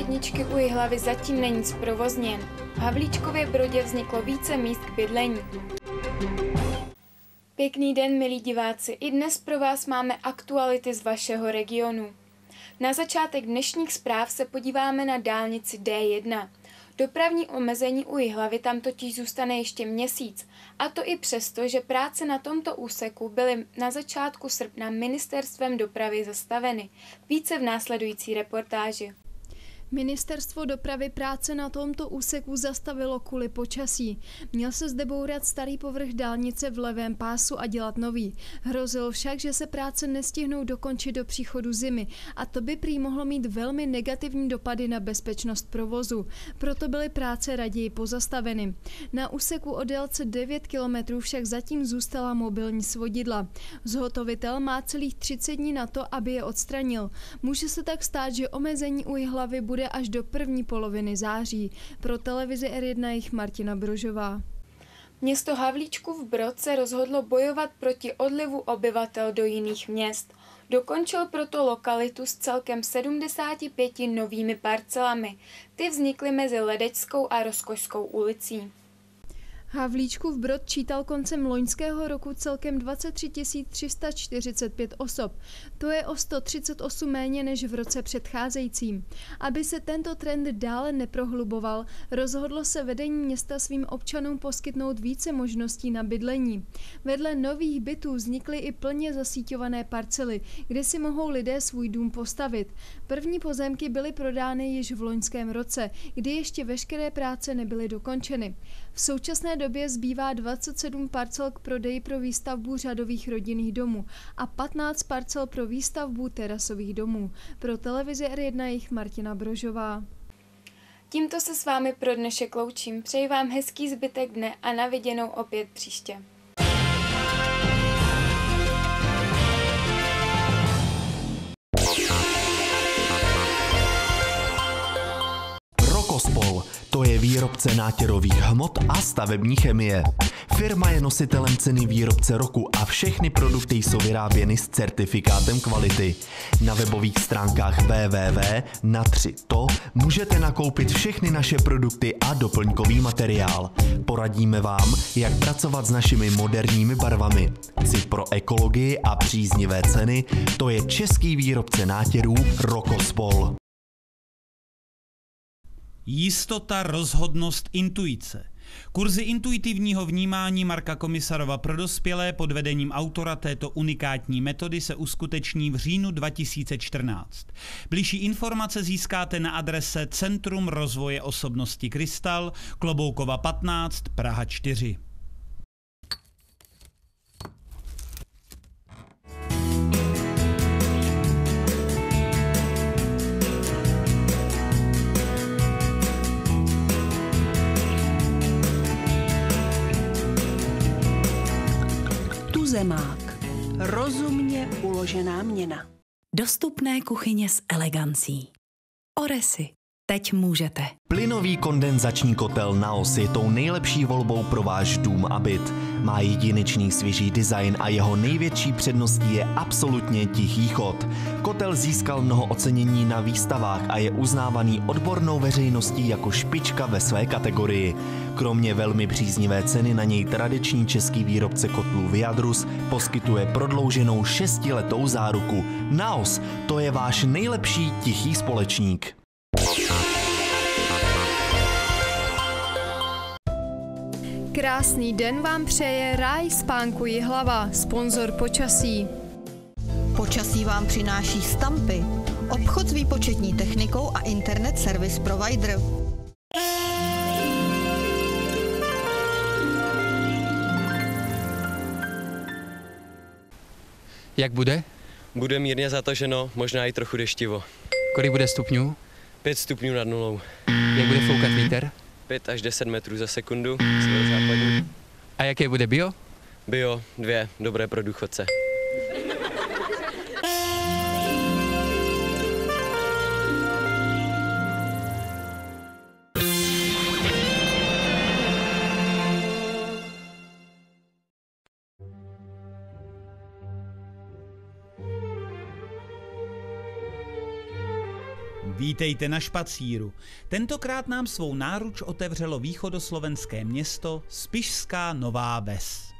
jedničky u Jihlavy zatím není zprovozněn. V Havlíčkově Brodě vzniklo více míst k bydlení. Pěkný den, milí diváci, i dnes pro vás máme aktuality z vašeho regionu. Na začátek dnešních zpráv se podíváme na dálnici D1. Dopravní omezení u Jihlavy tam totiž zůstane ještě měsíc, a to i přesto, že práce na tomto úseku byly na začátku srpna ministerstvem dopravy zastaveny. Více v následující reportáži. Ministerstvo dopravy práce na tomto úseku zastavilo kvůli počasí. Měl se zde bourat starý povrch dálnice v levém pásu a dělat nový. Hrozilo však, že se práce nestihnou dokončit do příchodu zimy a to by prý mohlo mít velmi negativní dopady na bezpečnost provozu. Proto byly práce raději pozastaveny. Na úseku o délce 9 km však zatím zůstala mobilní svodidla. Zhotovitel má celých 30 dní na to, aby je odstranil. Může se tak stát, že omezení u Jihlavy bude až do první poloviny září. Pro televizi R1 jich Martina Brožová. Město Havlíčkův Brod se rozhodlo bojovat proti odlivu obyvatel do jiných měst. Dokončil proto lokalitu s celkem 75 novými parcelami. Ty vznikly mezi Ledečskou a Rozkošskou ulicí. Havlíčkův Brod čítal koncem loňského roku celkem 23 345 osob. To je o 138 méně než v roce předcházejícím. Aby se tento trend dále neprohluboval, rozhodlo se vedení města svým občanům poskytnout více možností na bydlení. Vedle nových bytů vznikly i plně zasíťované parcely, kde si mohou lidé svůj dům postavit. První pozemky byly prodány již v loňském roce, kdy ještě veškeré práce nebyly dokončeny. V současné době zbývá 27 parcel k prodeji pro výstavbu řadových rodinných domů a 15 parcel pro výstavbu terasových domů. Pro televizi R1 jich Martina Brožová. Tímto se s vámi pro dnešek loučím. Přeji vám hezký zbytek dne a na viděnou opět příště. Rokospol, to je výrobce nátěrových hmot a stavební chemie. Firma je nositelem ceny výrobce roku a všechny produkty jsou vyráběny s certifikátem kvality. Na webových stránkách www.na3to můžete nakoupit všechny naše produkty a doplňkový materiál. Poradíme vám, jak pracovat s našimi moderními barvami. Cit pro ekologii a příznivé ceny, to je český výrobce nátěrů Rokospol. Jistota, rozhodnost, intuice. Kurzy intuitivního vnímání Marka Komisarova pro dospělé pod vedením autora této unikátní metody se uskuteční v říjnu 2014. Bližší informace získáte na adrese Centrum rozvoje osobnosti Krystal, Kloboukova 15, Praha 4. Zemák. Rozumně uložená měna. Dostupné kuchyně s elegancí. Oresy. Teď můžete. Plynový kondenzační kotel Naos je tou nejlepší volbou pro váš dům a byt. Má jedinečný svěží design a jeho největší předností je absolutně tichý chod. Kotel získal mnoho ocenění na výstavách a je uznávaný odbornou veřejností jako špička ve své kategorii. Kromě velmi příznivé ceny na něj tradiční český výrobce kotlů Viadrus poskytuje prodlouženou 6letou záruku. Naos, to je váš nejlepší tichý společník. Krásný den vám přeje Ráj spánku Jihlava, sponzor počasí. Počasí vám přináší Stampy, obchod s výpočetní technikou a internet service provider. Jak bude? Bude mírně zataženo, možná i trochu deštivo. Kolik bude stupňů? 5 stupňů nad nulou. Jak bude foukat vítr? 5 až 10 metrů za sekundu, severozápadní. A jaké bude bio? Bio 2, dobré pro důchodce. vítejte na Špacíru. Tentokrát nám svou náruč otevřelo východoslovenské město Spišská Nová Ves.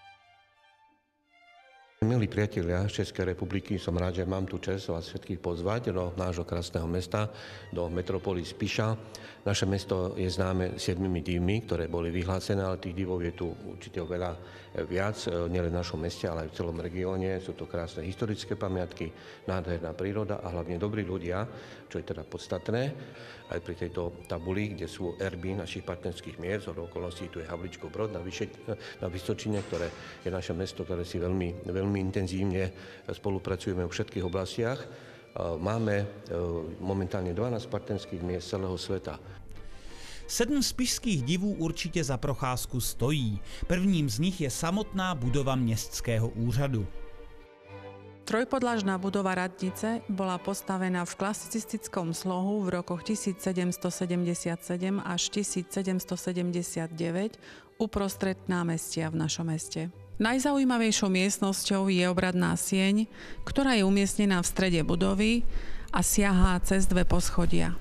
Milí priatelia z Českej republiky, som rád, že mám tu čest vás všetkých pozvať do nášho krásneho mesta, do metropoly Spiša. Naše mesto je známe 7 divmi, ktoré boli vyhlásené, ale tých divov je tu určite oveľa viac, nielen v našom meste, ale aj v celom regióne. Sú to krásne historické pamiatky, nádherná príroda a hlavne dobrí ľudia, čo je teda podstatné. Aj pri tejto tabuli, kde sú erby našich partnerských miest, od okolností tu je Havlíčkov Brod na Vysočine, ktoré je naše mesto, ktoré si veľmi intenzívne spolupracujeme vo všetkých oblastiach. Máme momentálne 12 partnerských miest celého sveta. 7 spišských divů určitě za procházku stojí. Prvním z nich je samotná budova městského úřadu. Trojpodlažná budova radnice bola postavená v klasicistickom slohu v rokoch 1777 až 1779 uprostred námestia v našom meste. Najzaujímavejšou miestnosťou je obradná sieň, ktorá je umiestnená v strede budovy a siahá cez 2 poschodia.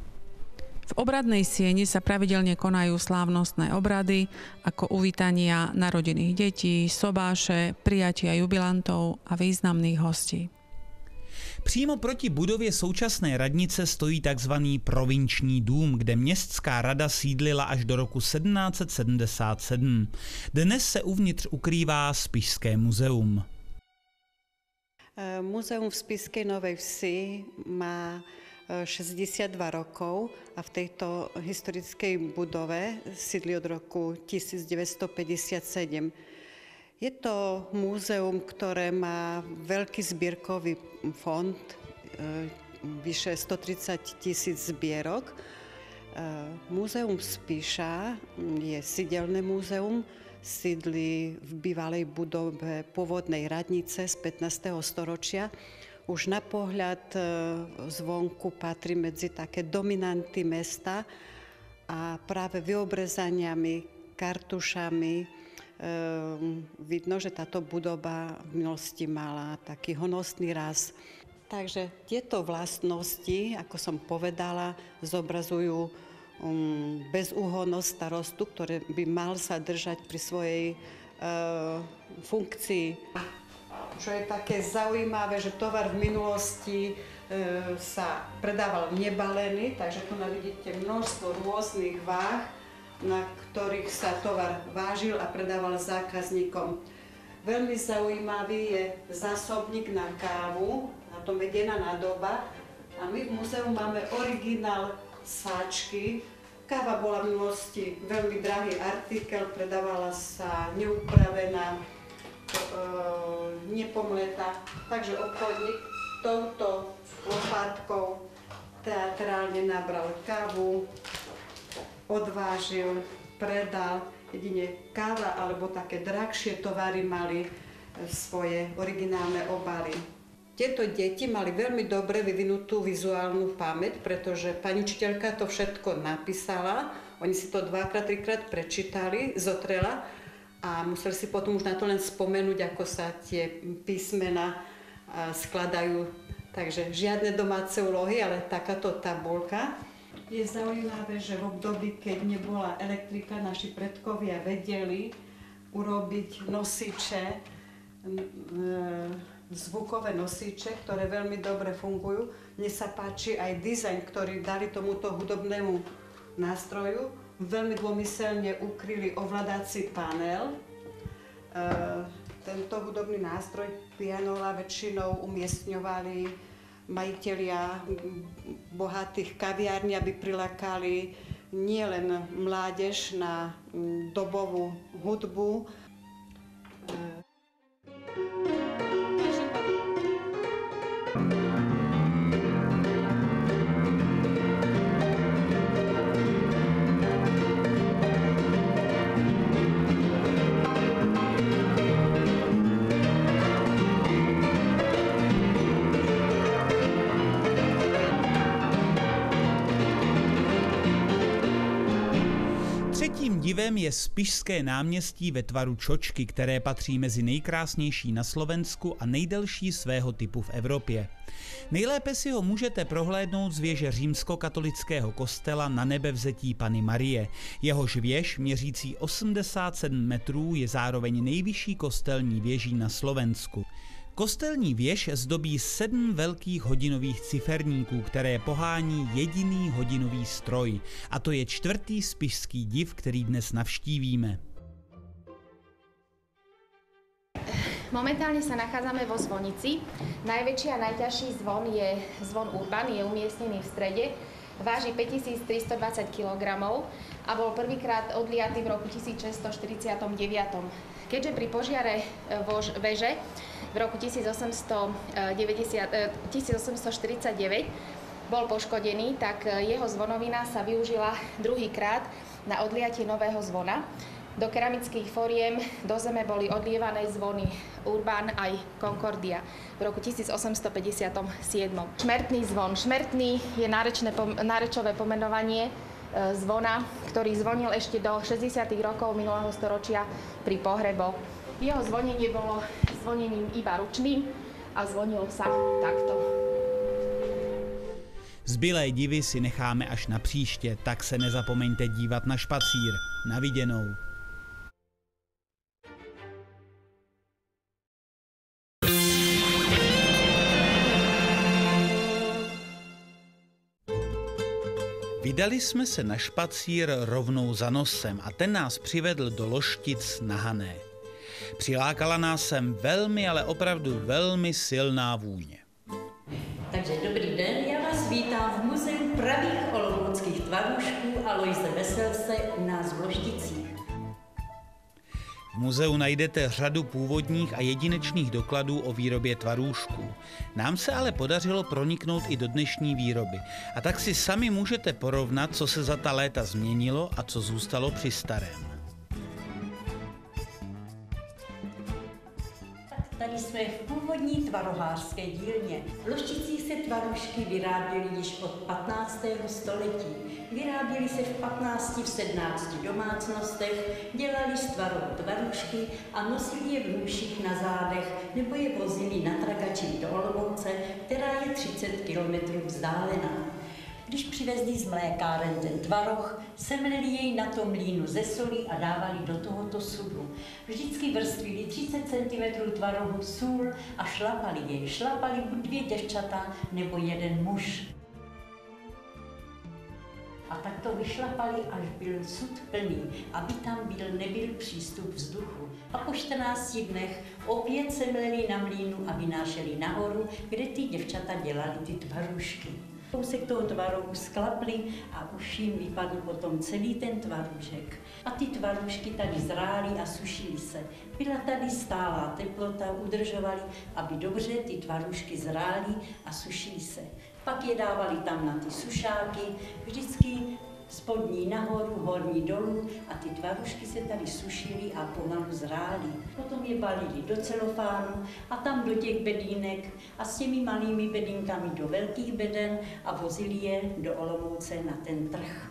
V obradnej sieni sa pravidelne konajú slávnostné obrady ako uvítania narodených detí, sobáše, prijatia jubilantov a významných hostí. Přímo proti budově současné radnice stojí tzv. Provinční dům, kde městská rada sídlila až do roku 1777. Dnes se uvnitř ukrývá Spišské muzeum. Muzeum v Spišskej Novej Vsi má 62 rokov a v tejto historickej budove sídli od roku 1957. Je to múzeum, ktoré má veľký zbierkový fond, vyše 130 000 zbierok. Múzeum Spiša je sídelné múzeum, sídli v bývalej budove pôvodnej radnice z 15. storočia. Už na pohľad zvonku patrí medzi také dominanty mesta a práve vyobrezaniami, kartušami vidno, že táto budova v minulosti mala taký honosný raz. Takže tieto vlastnosti, ako som povedala, zobrazujú bezúhonnosť starostu, ktorý by mal sa držať pri svojej funkcii. Čo je také zaujímavé, že tovar v minulosti sa predával nebalený, takže tu vidíte množstvo rôznych váh, na ktorých sa tovar vážil a predával zákazníkom. Veľmi zaujímavý je zásobník na kávu, na tom vedená nádoba. A my v múzeu máme originál sáčky. Káva bola v minulosti veľmi drahý artikel, predávala sa neupravená, nepomletá. Takže obchodník touto lopátkou teatrálne nabral kávu, odvážil, predal. Jedine káva alebo také drahšie tovary mali svoje originálne obaly. Tieto deti mali veľmi dobre vyvinutú vizuálnu pamäť, pretože pani učiteľka to všetko napísala, oni si to 2-krát, 3-krát prečítali, zotrela a museli si potom už na to len spomenúť, ako sa tie písmena skladajú. Takže žiadne domáce úlohy, ale takáto tabuľka. Je zaujímavé, že v období, keď nebola elektrika, naši predkovia vedeli urobiť nosiče, zvukové nosiče, ktoré veľmi dobre fungujú. Mne sa páči aj dizajn, ktorý dali tomuto hudobnému nástroju. Veľmi dômyselne ukryli ovládací panel. Tento hudobný nástroj pianola väčšinou umiestňovali majitelia bohatých kaviární, aby prilákali nielen mládež na dobovú hudbu. Divem je Spišské náměstí ve tvaru čočky, které patří mezi nejkrásnější na Slovensku a nejdelší svého typu v Evropě. Nejlépe si ho můžete prohlédnout z věže římskokatolického kostela Na Nebevzetí Panny Marie. Jehož věž, měřící 87 metrů, je zároveň nejvyšší kostelní věží na Slovensku. Kostelní věž zdobí 7 velkých hodinových ciferníků, které pohání jediný hodinový stroj. A to je 4. spišský div, který dnes navštívíme. Momentálne sa nachádzame vo zvonici. Najväčší a najťažší zvon je zvon Urban, je umiestnený v strede. Váži 5320 kg a bol prvýkrát odliatý v roku 1649. Keďže pri požiare veže v roku 1849 bol poškodený, tak jeho zvonovina sa využila druhýkrát na odliatie nového zvona. Do keramických foriem do zeme boli odlievané zvony Urban aj Concordia v roku 1857. Šmertný zvon. Šmertný je nárečové pomenovanie zvona, ktorý zvonil ešte do 60. rokov minulého storočia pri pohreboch. Jeho zvonenie bolo zvonením iba ručným a zvonilo sa takto. Zbylé divy si necháme až na příště, tak se nezapomeňte dívat na špacír. Na viděnou. Vydali jsme se na špacír rovnou za nosem a ten nás přivedl do Loštic na Hané. Přilákala nás sem velmi, ale opravdu velmi silná vůně. Takže dobrý den, já vás vítám v Muzeu pravých olomouckých tvarůžků Aloise Veselce u nás v Lošticích. V muzeu najdete řadu původních a jedinečných dokladů o výrobě tvarůžků. Nám se ale podařilo proniknout i do dnešní výroby. A tak si sami můžete porovnat, co se za ta léta změnilo a co zůstalo při starém. Tady jsme v původní tvarohářské dílně. V Lošticích se tvarůžky vyráběly již od 15. století. Vyráběly se v 15, v 17 domácnostech, dělali z tvaru tvarůžky a nosili je v nůších na zádech nebo je vozili na tragači do Olomouce, která je 30 km vzdálená. Když přivezli z mlékáren ten tvaroh, semleli jej na tom mlýnu ze soli a dávali do tohoto sudu. Vždycky vrstvili 30 cm tvarohu sůl a šlapali jej. Šlapali buď 2 děvčata nebo 1 muž. A tak to vyšlapali, až byl sud plný, aby tam nebyl přístup vzduchu. A po 14 dnech opět semleli na mlýnu a vynášeli nahoru, kde ty děvčata dělali ty tvarůžky. Kousek toho tvarohu sklapli a už jim vypadl potom celý ten tvarůžek. A ty tvarůžky tady zrály a sušily se. Byla tady stálá teplota, udržovali, aby dobře ty tvarůžky zrály a sušily se. Pak je dávali tam na ty sušáky, vždycky spodní nahoru, horní dolů a ty tvarůžky se tady sušily a pomalu zrály. Potom je balili do celofánu a tam do těch bedínek a s těmi malými bedínkami do velkých beden a vozili je do Olomouce na ten trh.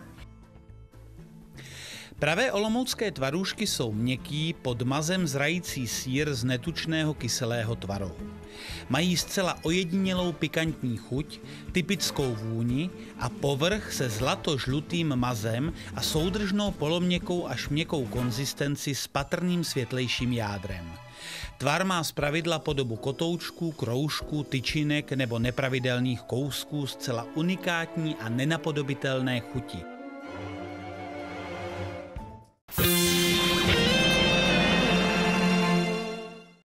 Pravé olomoucké tvarůžky jsou měkký, pod mazem zrající sýr z netučného kyselého tvarohu. Mají zcela ojedinělou pikantní chuť, typickou vůni a povrch se zlato-žlutým mazem a soudržnou poloměkkou až měkkou konzistenci s patrným světlejším jádrem. Tvar má zpravidla podobu kotoučků, kroužků, tyčinek nebo nepravidelných kousků zcela unikátní a nenapodobitelné chuti.